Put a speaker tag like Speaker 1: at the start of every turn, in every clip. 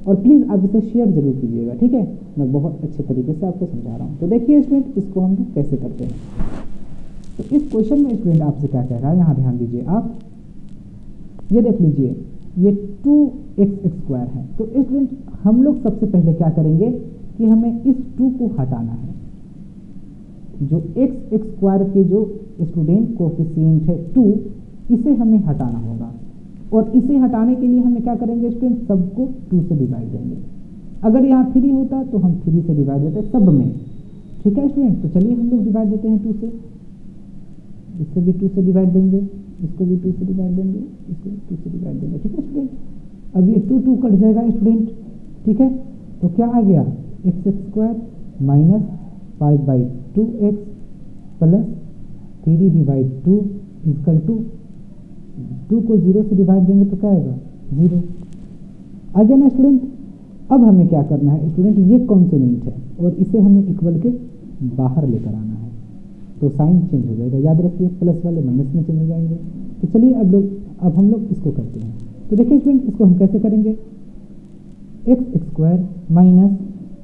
Speaker 1: और प्लीज़ आप इसे शेयर जरूर कीजिएगा, ठीक है। मैं बहुत अच्छे तरीके से आपको समझा रहा हूँ। तो देखिए स्टूडेंट, इसको हम लोग कैसे करते हैं। तो इस क्वेश्चन में स्टूडेंट आपसे क्या कह रहा है, यहाँ ध्यान दीजिए आप, ये देख लीजिए, ये 2x स्क्वायर है। तो स्टूडेंट हम लोग सबसे पहले क्या करेंगे कि हमें इस 2 को हटाना है। जो x स्क्वायर के जो स्टूडेंट कोफिशिएंट है 2, इसे हमें हटाना होगा। और इसे हटाने के लिए हमें क्या करेंगे स्टूडेंट, सबको 2 से डिवाइड देंगे। अगर यहाँ 3 होता तो हम 3 से डिवाइड देते सब में, ठीक है स्टूडेंट। तो चलिए हम लोग डिवाइड देते हैं 2 से, इससे भी 2 से डिवाइड देंगे, इसको भी 2 से डिवाइड देंगे, इसको भी 2 से डिवाइड देंगे, ठीक है स्टूडेंट। अब ये 2 कट जाएगा स्टूडेंट, ठीक है। तो क्या आ गया, x square minus 5/2x plus 3/2 equal to 2 को 0 से डिवाइड देंगे तो क्या आएगा, 0 आ गया ना स्टूडेंट। अब हमें क्या करना है स्टूडेंट, ये कॉन्सोनेंट है और इसे हमें इक्वल के बाहर लेकर आना है, तो साइन चेंज हो जाएगा। याद रखिए, प्लस वाले माइनस में चले जाएंगे। तो चलिए अब हम लोग इसको करते हैं। तो देखिए स्टूडेंट, इसको हम कैसे करेंगे, x square minus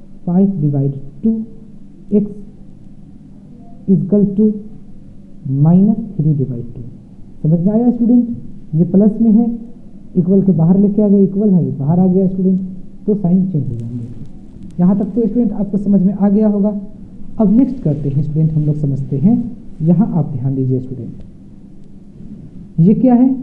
Speaker 1: 5/2x equal to minus 3/2। समझ में आया स्टूडेंट, ये प्लस में है, इक्वल के बाहर लेके आ गए, इक्वल है बाहर आ गया स्टूडेंट, तो साइन चेंज हो जाएंगे। यहाँ तक तो स्टूडेंट आपको समझ में आ गया होगा। अब नेक्स्ट करते हैं स्टूडेंट, हम लोग समझते हैं। यहाँ आप ध्यान दीजिए स्टूडेंट, ये क्या है,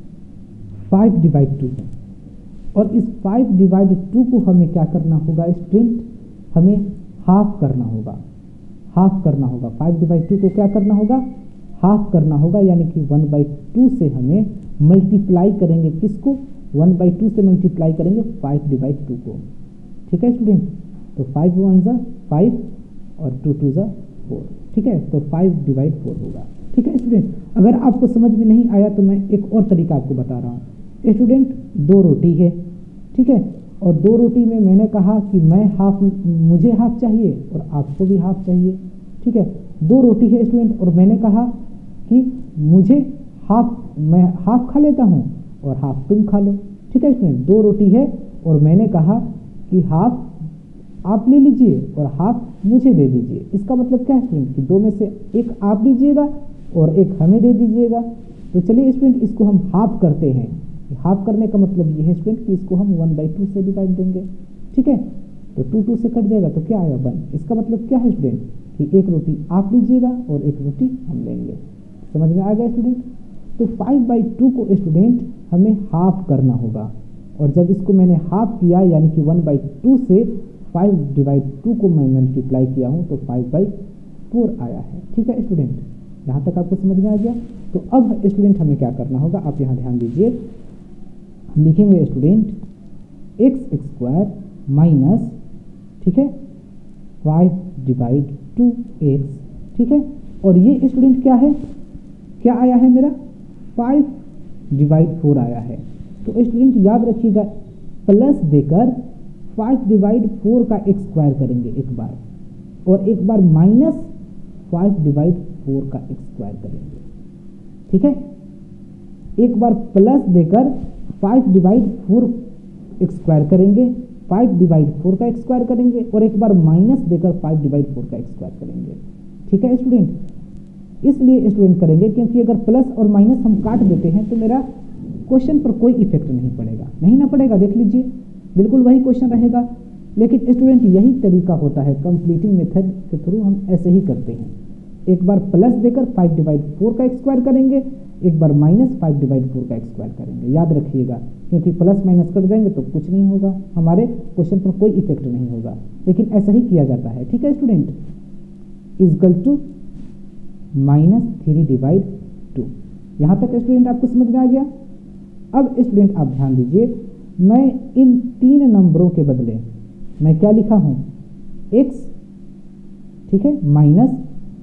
Speaker 1: 5/2 है। और इस 5/2 को हमें क्या करना होगा स्टूडेंट, हमें हाफ करना होगा, हाफ करना होगा। 5/2 को क्या करना होगा, हाफ करना होगा, यानी कि 1/2 से हमें मल्टीप्लाई करेंगे, किसको, 1/2 से मल्टीप्लाई करेंगे 5/2 को, ठीक है स्टूडेंट। तो 5 1 ज़ा 5 और 2 2 ज़ा 4, ठीक है। तो 5/4 होगा, ठीक है स्टूडेंट। अगर आपको समझ में नहीं आया तो मैं एक और तरीका आपको बता रहा हूँ स्टूडेंट। 2 रोटी है, ठीक है, और 2 रोटी में मैंने कहा कि मुझे हाफ चाहिए और आपको भी हाफ चाहिए, ठीक है। 2 रोटी है स्टूडेंट और मैंने कहा कि मैं हाफ खा लेता हूँ और हाफ तुम खा लो, ठीक है स्टूडेंट। 2 रोटी है और मैंने कहा कि हाफ आप ले लीजिए और हाफ मुझे दे दीजिए। इसका मतलब क्या है स्टूडेंट कि 2 में से एक आप लीजिएगा और एक हमें दे दीजिएगा। तो चलिए स्टूडेंट, इसको हम हाफ करते हैं। हाफ करने का मतलब ये है स्टूडेंट कि इसको हम 1/2 से डिवाइड देंगे, ठीक है। तो 2 से कट जाएगा तो क्या आया, 1। इसका मतलब क्या है स्टूडेंट कि एक रोटी आप लीजिएगा और एक रोटी हम लेंगे। समझ में आ गया स्टूडेंट। तो 5/2 को स्टूडेंट हमें हाफ करना होगा, और जब इसको मैंने हाफ किया यानी कि 1/2 से 5/2 को मैं मल्टीप्लाई किया हूँ तो 5/4 आया है, ठीक है स्टूडेंट। यहाँ तक आपको समझ में आ गया। तो अब स्टूडेंट हमें क्या करना होगा, आप यहाँ ध्यान दीजिए, हम लिखेंगे स्टूडेंट x स्क्वायर माइनस, ठीक है, 5/2x, ठीक है। और ये स्टूडेंट क्या है, क्या आया है मेरा, 5/4 आया है। तो स्टूडेंट याद रखिएगा, प्लस देकर 5/4 का x स्क्वायर करेंगे एक बार, और एक बार माइनस 5/4 का x स्क्वायर करेंगे, ठीक है। एक बार प्लस देकर 5/4 x स्क्वायर करेंगे, 5/4 का x स्क्वायर करेंगे, और एक बार माइनस देकर 5/4 का x स्क्वायर करेंगे, ठीक है स्टूडेंट। इसलिए स्टूडेंट करेंगे क्योंकि अगर प्लस और माइनस हम काट देते हैं तो मेरा क्वेश्चन पर कोई इफेक्ट नहीं पड़ेगा, नहीं ना पड़ेगा, देख लीजिए बिल्कुल वही क्वेश्चन रहेगा। लेकिन स्टूडेंट यही तरीका होता है, कंप्लीटिंग मेथड के थ्रू हम ऐसे ही करते हैं। एक बार प्लस देकर 5/4 का x स्क्वायर करेंगे, एक बार माइनस 5/4 का x स्क्वायर करेंगे। याद रखिएगा, क्योंकि प्लस माइनस कट जाएंगे तो कुछ नहीं होगा, हमारे क्वेश्चन पर कोई इफेक्ट नहीं होगा, लेकिन ऐसा ही किया जाता है, ठीक है स्टूडेंट। Equal to minus 3/2। यहाँ तक स्टूडेंट आपको समझ में आ गया। अब स्टूडेंट आप ध्यान दीजिए, मैं इन 3 नंबरों के बदले मैं क्या लिखा हूँ, x, ठीक है, माइनस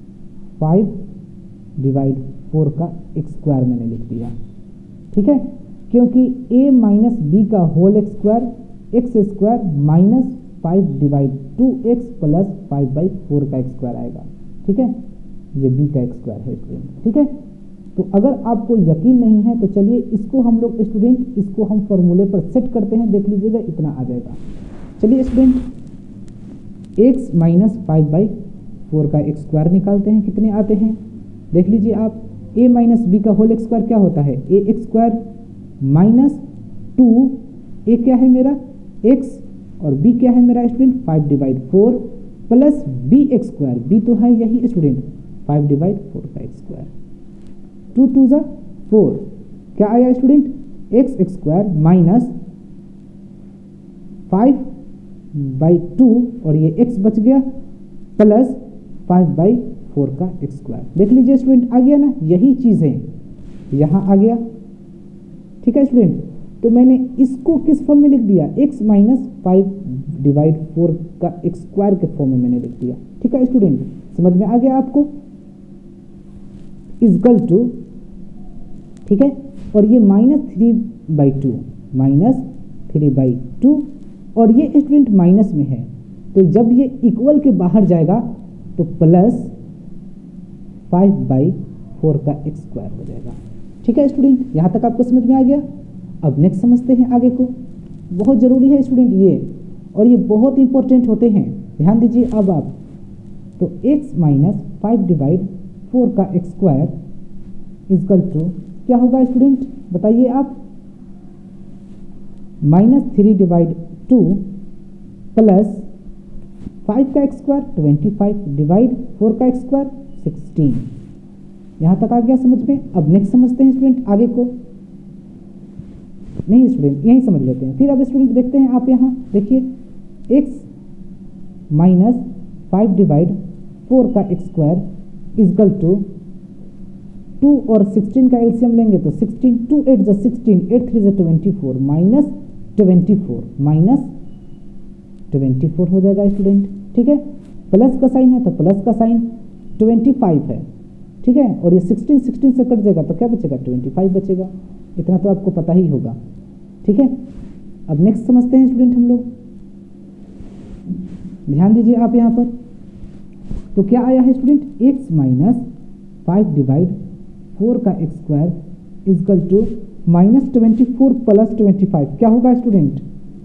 Speaker 1: 5/4 का x स्क्वायर मैंने लिख दिया, ठीक है, क्योंकि a माइनस बी का whole square x square minus 5/2x plus 5/4 का x स्क्वायर आएगा, ठीक है। ये b का x स्क्वायर है स्टूडेंट, ठीक है। तो अगर आपको यकीन नहीं है तो चलिए इसको हम लोग स्टूडेंट इसको हम फॉर्मूले पर सेट करते हैं, देख लीजिएगा इतना आ जाएगा। चलिए स्टूडेंट x माइनस 5/4 का एक्स स्क्वायर निकालते हैं, कितने आते हैं देख लीजिए आप। a माइनस बी का होल स्क्वायर क्या होता है, A X square minus 2, A क्या है मेरा x और b क्या है मेरा student 5/4 plus B X square, B तो है यही स्टूडेंट 5/4 का एक्स स्क्वायर, 2 2 जा 4, क्या आया स्टूडेंट एक्स स्क्वायर माइनस 5/2 और ये x बच गया प्लस 5/4 का एक्स स्क्वायर। देख लीजिए स्टूडेंट आ गया ना, यही चीज़ है यहाँ आ गया, ठीक है स्टूडेंट। तो मैंने इसको किस फॉर्म में लिख दिया, x माइनस 5/4 का एक्स स्क्वायर के फॉर्म में मैंने लिख दिया, ठीक है स्टूडेंट। समझ में आ गया आपको, इजकल टू, ठीक है। और ये -3/2 -3/2 और ये स्टूडेंट माइनस में है, तो जब ये इक्वल के बाहर जाएगा तो प्लस 5/4 का एक्स स्क्वायर हो जाएगा, ठीक है स्टूडेंट। यहाँ तक आपको समझ में आ गया। अब नेक्स्ट समझते हैं आगे को, बहुत ज़रूरी है स्टूडेंट ये, और ये बहुत इंपॉर्टेंट होते हैं, ध्यान दीजिए अब आप। तो x माइनस 5/4 का एक्स स्क्वायर इजकल टू क्या होगा स्टूडेंट बताइए आप, -3/2 प्लस 5 का एक्स स्क्वायर 25/4 का एक्स स्क्वायर 16। यहाँ तक आ गया समझ में। अब नेक्स्ट समझते हैं स्टूडेंट आगे को, नहीं स्टूडेंट यहीं समझ लेते हैं। फिर अब स्टूडेंट देखते हैं आप यहाँ देखिए, x माइनस 5/4 का एक्स स्क्वायर इजकल टू 2 और 16 का एलसीएम लेंगे तो 16, 2 8 जा 16, 8 3 जा 24, -24 हो जाएगा स्टूडेंट, ठीक है। प्लस का साइन है तो प्लस का साइन 25 है, ठीक है। और ये 16 से कट जाएगा तो क्या बचेगा 25 बचेगा, इतना तो आपको पता ही होगा, ठीक है। अब नेक्स्ट समझते हैं स्टूडेंट हम लोग, ध्यान दीजिए आप यहाँ पर। तो क्या आया है स्टूडेंट, x माइनस 5/4 का X square equal to -24 plus 25 क्या होगा स्टूडेंट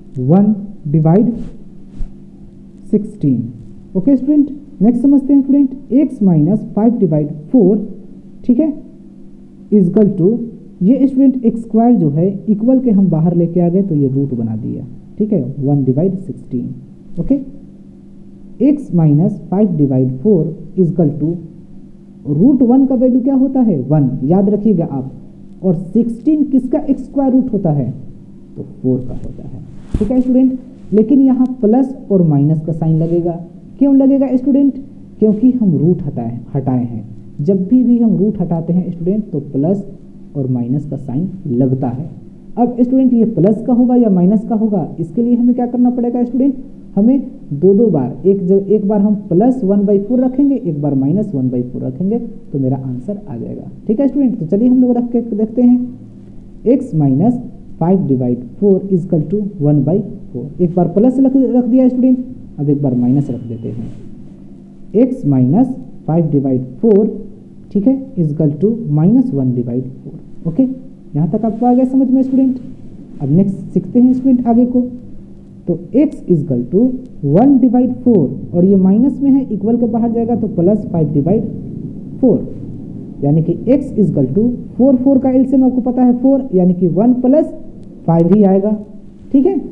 Speaker 1: 1/16। ओके स्टूडेंट, नेक्स्ट समझते हैं स्टूडेंट, x माइनस 5/4, ठीक है, इजकल टू ये स्टूडेंट एक्स स्क्वायर जो है इक्वल के हम बाहर लेके आ गए तो ये रूट बना दिया, ठीक है 1/16। Okay, x minus 5/4 equal to √1 का वैल्यू क्या होता है 1, याद रखिएगा आप, और 16 किसका एक्स स्क्वायर रूट होता है तो 4 का होता है, ठीक है स्टूडेंट। लेकिन यहाँ प्लस और माइनस का साइन लगेगा, क्यों लगेगा स्टूडेंट, क्योंकि हम रूट हटाए हैं। जब भी हम रूट हटाते हैं स्टूडेंट तो प्लस और माइनस का साइन लगता है। अब स्टूडेंट ये प्लस का होगा या माइनस का होगा, इसके लिए हमें क्या करना पड़ेगा स्टूडेंट, हमें दो बार, एक बार हम प्लस 1/4 रखेंगे, एक बार माइनस 1/4 रखेंगे तो मेरा आंसर आ जाएगा, ठीक है स्टूडेंट। तो चलिए हम लोग रख के देखते हैं, x माइनस 5/4 इजकल टू 1/4, एक बार प्लस रख दिया स्टूडेंट, अब एक बार माइनस रख देते हैं, x माइनस 5/4, ठीक है, इजकल टू -1/4। ओके, यहाँ तक आपको आ गया समझ में स्टूडेंट। अब नेक्स्ट सीखते हैं स्टूडेंट आगे को। तो x इजकल टू 1/4 और ये माइनस में है, इक्वल के बाहर जाएगा तो प्लस 5/4, यानी कि x इजकल टू 4 का एलसीएम आपको पता है 4, यानी कि 1 + 5 ही आएगा, ठीक है।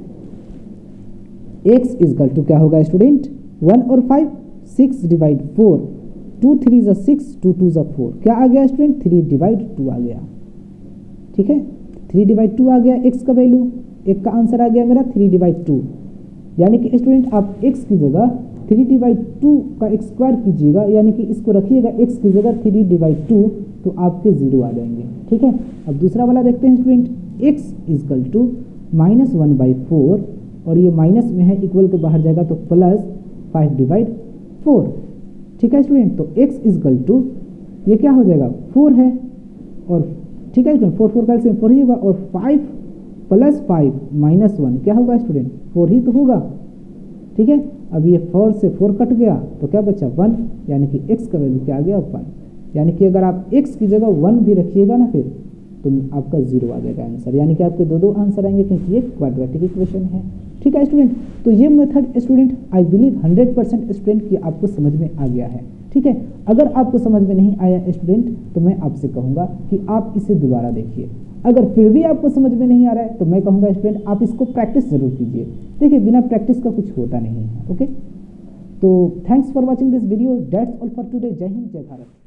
Speaker 1: x इजकल टू क्या होगा स्टूडेंट 1 और 5, 6/4, 2 3 जा 6, 2 2 जा 4, क्या आ गया स्टूडेंट 3/2 आ गया, ठीक है 3/2 आ गया x का वैल्यू, एक का आंसर आ गया मेरा 3/2, यानी कि स्टूडेंट आप x की जगह 3/2 का एक्स स्क्वायर कीजिएगा, यानी कि इसको रखिएगा x की जगह 3/2 तो आपके 0 आ जाएंगे, ठीक है। अब दूसरा वाला देखते हैं स्टूडेंट, x इजकल टू -1/4 और ये माइनस में है, इक्वल के बाहर जाएगा तो प्लस 5/4, ठीक है स्टूडेंट। तो x इजकल टू ये क्या हो जाएगा 4 है, और ठीक है स्टूडेंट 4 का एलसीएम 4 ही होगा, और 5 + 5 - 1 क्या होगा स्टूडेंट 4 ही तो होगा, ठीक है। अब ये 4 से 4 कट गया तो क्या बचा 1, यानी कि x का वैल्यू क्या आ गया 1, यानी कि अगर आप x की जगह 1 भी रखिएगा ना फिर तो आपका 0 आ जाएगा आंसर, यानी कि आपके दो आंसर आएंगे क्योंकि ये क्वाड्रेटिक इक्वेशन है। ठीक है स्टूडेंट, तो ये method student I believe 100% student की आपको समझ में आ गया है। ठीक है, अगर आपको समझ में नहीं आया स्टूडेंट तो मैं आपसे कहूँगा कि आप इसे दोबारा देखिए। अगर फिर भी आपको समझ में नहीं आ रहा है तो मैं कहूँगा स्टूडेंट आप इसको प्रैक्टिस जरूर कीजिए। देखिए बिना प्रैक्टिस का कुछ होता नहीं है। ओके, तो thanks for watching this video, that's all for today. जय हिंद, जय भारत।